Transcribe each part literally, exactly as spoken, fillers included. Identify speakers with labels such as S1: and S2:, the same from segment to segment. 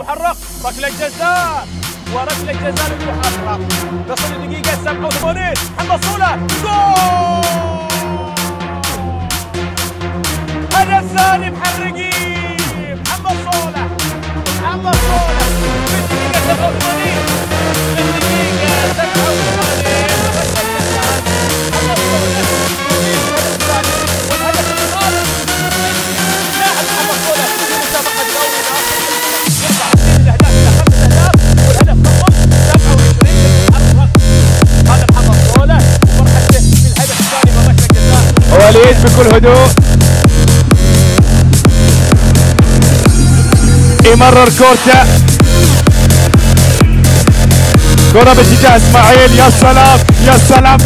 S1: المحرق، ركله جزاء وركله جزاء للمحرق. نصل الدقيقه سبعة وثمانين، محمد صوله جول! هدف ثاني محرقين، محمد صوله محمد صوله في الدقيقه سبعة وثمانين، في الدقيقه سبعة وثمانين ركله جزاء محمد صوله والهدف الثالث لاعب محمد صوله في مسابقه الدوري يرفع الاهداف الى خمسه اهداف والهدف رقم سبعة وعشرين للمحرق. هذا محمد صوله وفرحته في الهدف الثاني من ركله جزاء.
S2: وليد بكل هدوء يمرر كورته، كرة باتجاه اسماعيل. يا سلام يا سلام،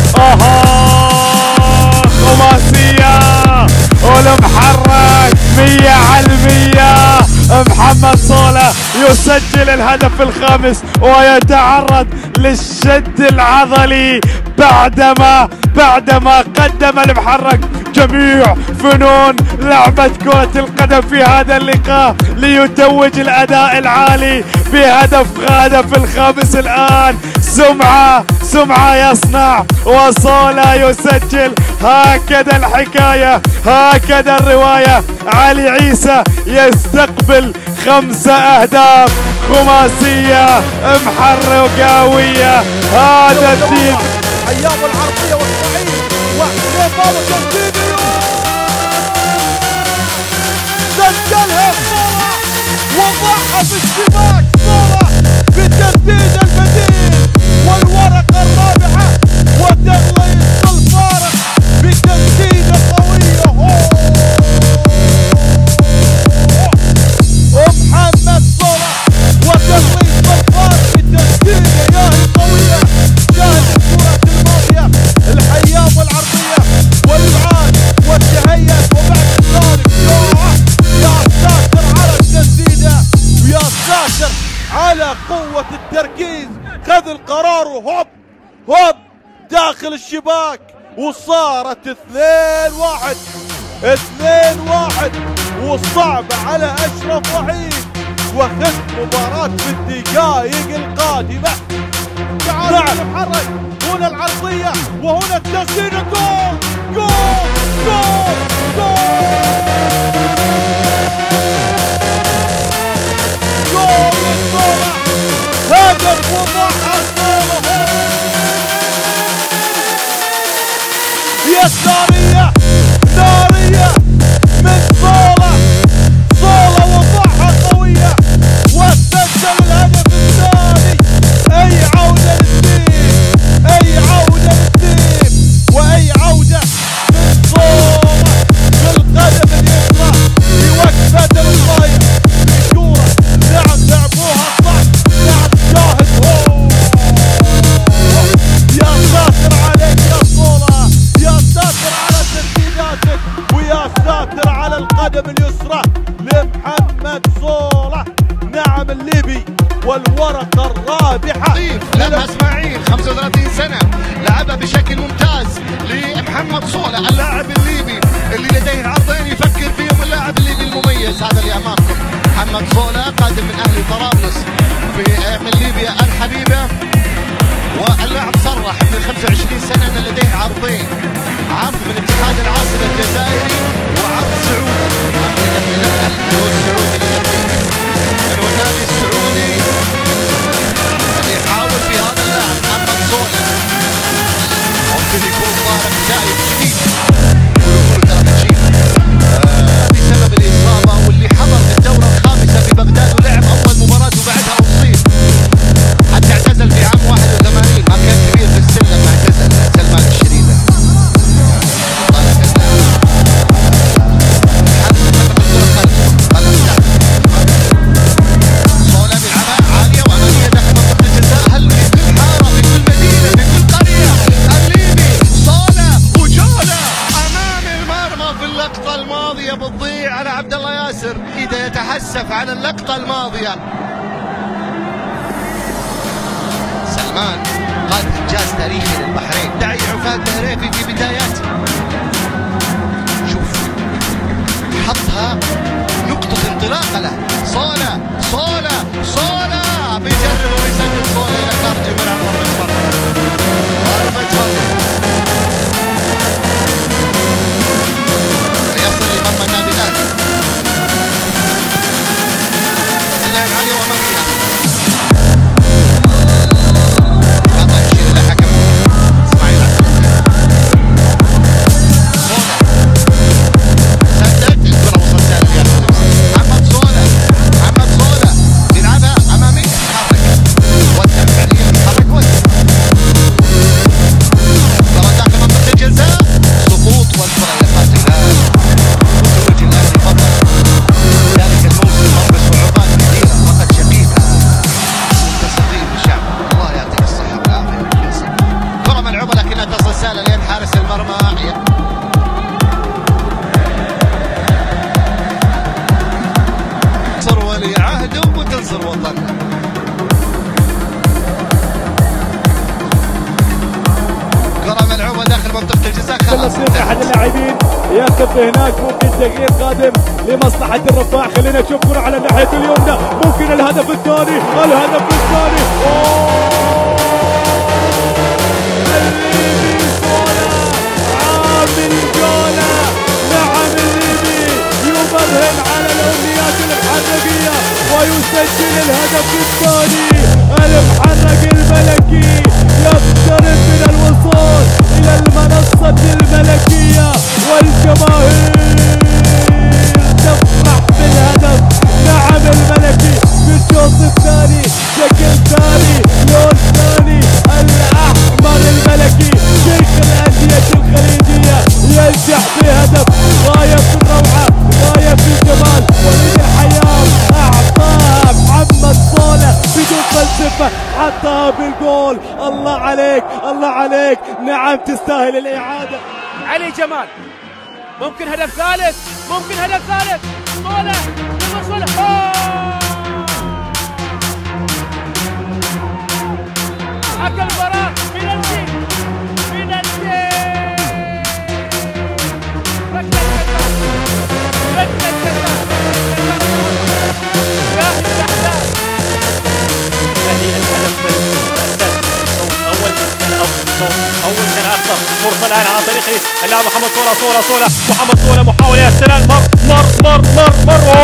S2: اها خماسية والمحرك مية على المية. محمد صوله يسجل الهدف الخامس ويتعرض للشد العضلي بعدما بعدما قدم المحرك جميع فنون لعبة كرة القدم في هذا اللقاء ليتوج الأداء العالي بهدف هدف الخامس. الآن سمعة سمعة يصنع وصوله يسجل. هكذا الحكاية، هكذا الرواية. علي عيسى يستقبل خمسة أهداف خماسية محرقاوية. هذا الدين
S1: أيام العربية والصعيد وحسين بابا تسديده سجلها صوره وضعها في الشباك. صوره بتسديد البديل والورقة الرابعة وتغليظ الفارق بتسديدة قوية. ومحمد صوره وتغليظ الفارق بتسديدة يا قوية. شاهد الكرة الماضية الحياة والعرضية والابعاد والتهيئ وبعد ذلك يا ساتر على التسديدة ويا ساتر على قوة التركيز. خذ القرار وهوب هوب داخل الشباك وصارت اثنين واحد اثنين واحد وصعب على اشرف وحيد وخذ مباراة في الدقائق القادمة. تعال نتحرك، هنا العرضية وهنا التسديدة. جول جول جول جول جول الصورة. هدف وضعها الصورة يسارية نارية من صولة. صولة وضعها قوية وسجل الهدف الثاني. أي عودة للتيم، أي عودة للتيم وأي عودة من صولة بالقدم اليسرى في وقت بدل الضايع في كورة. نعم لعبوها صح، نعم شاهد. أوه يا ساتر عليك يا صولة، يا ساتر على تسديداتك ويا ساتر على القدم اليسرى لمحمد صولة. نعم الليبي والورقة الرابحة.
S3: لعبها اسماعيل خمسة وثلاثين سنة، لعبها بشكل ممتاز لمحمد صوله اللاعب الليبي اللي لديه عرضين يفكر فيهم اللاعب الليبي المميز. هذا اللي امامكم محمد صوله قادم من اهل طرابلس في من ليبيا الحبيبة، واللاعب صرح من خمسة وعشرين سنة ان لديه عرضين، عرض من اتحاد العاصمة الجزائري وعرض سعودي من السعودي النادي السعودي اللي يحاول في هذا اللاعب محمد صوله. ممكن يكون ضارب زايد جديد يقولون ترى بتجيب بسبب الاصابه، واللي حضر في الدوره الخامسه في بغداد ولعب اول مباراه وبعدها اصيب حتى اعتزل في عام واحد وثمانين. ما كان كبير في السن لما اعتزل سلمان الشريده. إذا يتحسف على اللقطة الماضية. سلمان قاد إنجاز تاريخي للبحرين، دعي عفاد الهريفي في بداياته. شوف حطها نقطة انطلاقة له. صولة صولة صولة بيجرب ويسجل صولة إلى خارج الملعب. ضربة مرمى ضربة مرمى يصل لمرمى النادي الأهلي. اللعب علي ومريا خطأ يشير إلى حكم إسماعيل سدد الكرة وصلت سهلة محمد صولة. محمد صولة يلعبها أمامية يتحرك ودع فعليا يتحرك ودع كرة داخل منطقة الجزاء سقوط والكرة إلى خارج الهلال. وتوج الأهلي فضل ذلك الموسم مر بصعوبات كثيرة فقد شقيقة متصلين بالشعب. الله يعطيك الصحة والعافية. كرة ملعوبة لكنها تصل سهلة لين حارس المرمى. تنصر ولي عهده وتنصر وطننا. كرة ملعوبة داخل منطقة الجزاء. خلاص
S2: احد اللاعبين ياخذ هناك ممكن تغيير قادم لمصلحة الرفاع. خلينا نشوف كرة على الناحية اليمنى ممكن الهدف الثاني. الهدف الثاني الليبي صولة عامل جولة. نعم الليبي يبرهن على الأمنيات المحرقية ويسجل الهدف الثاني. المحرق الملكي يقترب من الوصول إلى المنصة الملكية والجماهير تفرح بالهدف. نعم الملكي في الشوط الثاني شكل ثاني لون ثاني. الأحمر الملكي شيخ الأندية الخليجية ينجح بهدف غاية في الروعة غاية في الجمال. وليد الحياة أعطاها محمد صولة بدون فلسفة حطها بالجول. الله عليك الله عليك. نعم تستاهل الإعادة.
S1: علي جمال ممكن هدف ثالث ممكن هدف ثالث. صولة صولة حكم المباراة بنالتي بنالتي ركلة جزاء ركلة جزاء شاهد الأحداث. هذه الهدف أول أول كان أخطر فرصة الآن عن طريق اللاعب محمد صولة. صولة صولة محمد صولة محاولة يا سلام. مر مر مر مر مر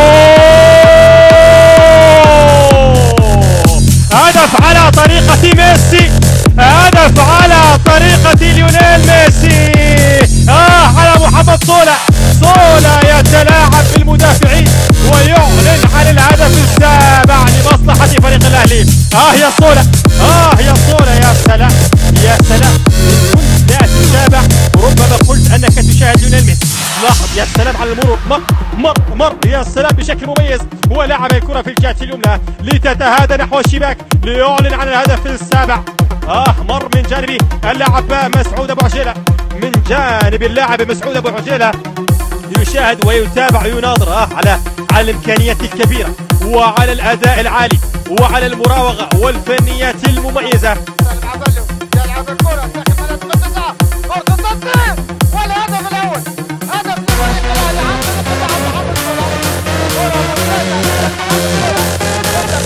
S1: هدف على طريقة ميسي. هدف على طريقة ليونيل ميسي. آه على محمد صولة. صولة يتلاعب بالمدافعين ويعلن عن الهدف السابع لمصلحة فريق الأهلي. آه يا صولة آه يا صولة يا سلام يا سلام. كنت لا تتابع ربما قلت أنك تشاهد ليونيل ميسي. لاحظ يا سلام على المرور مر مر مر يا سلام بشكل مميز. ولعب الكرة في الجهة اليمنى لتتهادى نحو الشباك ليعلن عن الهدف السابع. آه مر من جانب اللاعب مسعود أبو عجيلة. من جانب اللاعب مسعود أبو عجيلة يشاهد ويتابع ويناظر آه على على الإمكانيات الكبيرة وعلى الأداء العالي وعلى المراوغة والفنيات المميزة.
S3: يلعب الكرة داخل منطقة الجزاء. فرصة تصديق والهدف الأول. هدف لفريق الأهلي عن طريق اللاعب محمد صولة. كرة ممتازة من محمد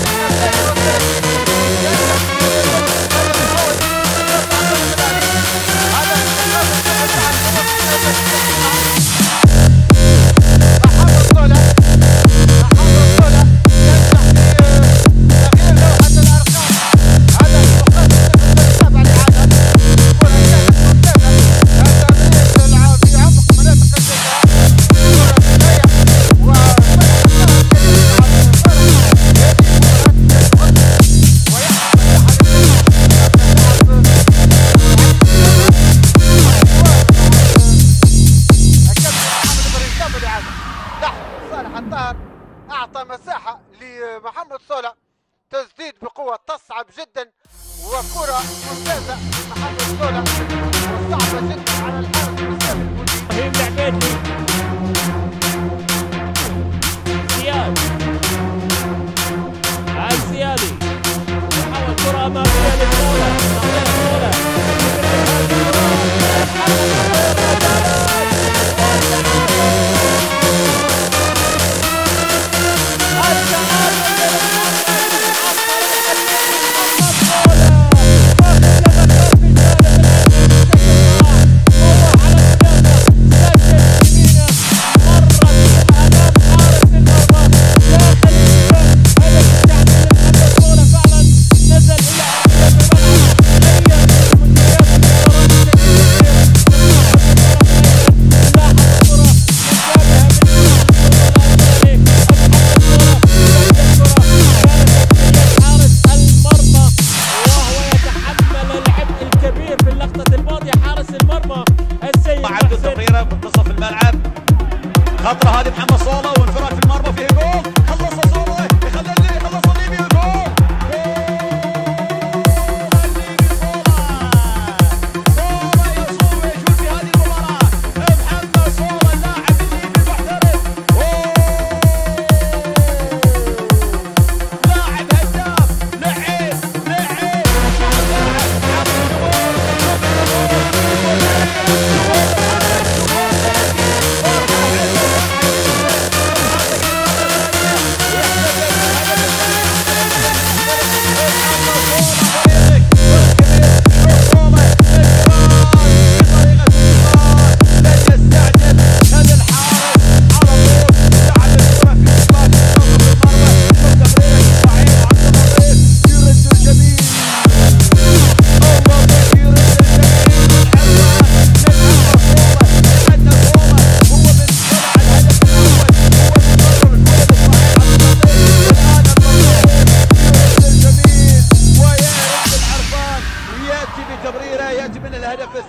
S3: أعطى مساحة لمحمد صولة. تسديد بقوة تصعب جدا وكرة ممتازة لمحمد صولة وصعبة جدا على الحارس
S1: ابراهيم العبيدي. زياد الزيادي يحاول كرة أمامية للصولة. صولة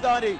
S1: الثاني.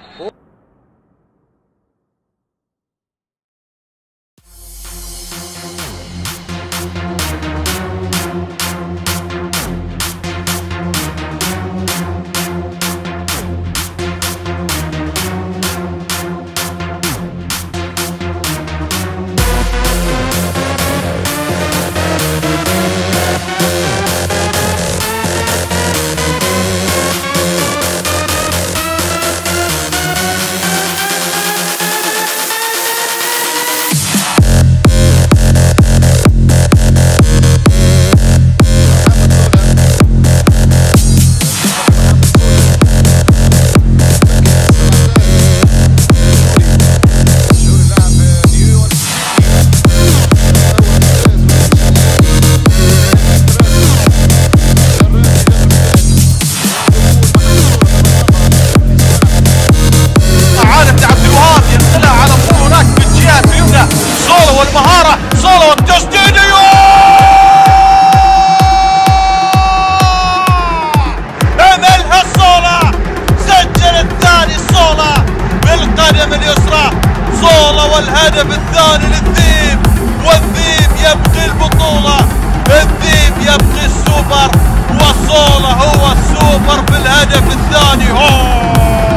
S1: والمهارة صولو التسديدية عملها صولة، سجل الثاني صولة بالقدم اليسرى. صولة والهدف الثاني للذيب، والذيب يبقي البطولة، الذيب يبقي السوبر، وصولة هو السوبر بالهدف الثاني. اوه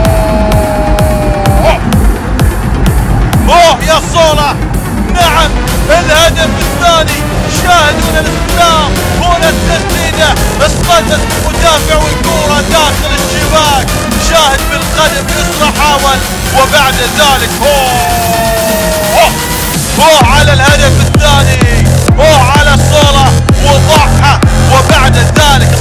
S1: اوه يا صولة، نعم الهدف الثاني. شاهدون الاستلام، هنا التسديدة اصطدت المدافع والكورة داخل الشباك. شاهد بالقدم اليسرى حاول، وبعد ذلك اوه اوه على الهدف الثاني، اوه على صولة وضعها، وبعد ذلك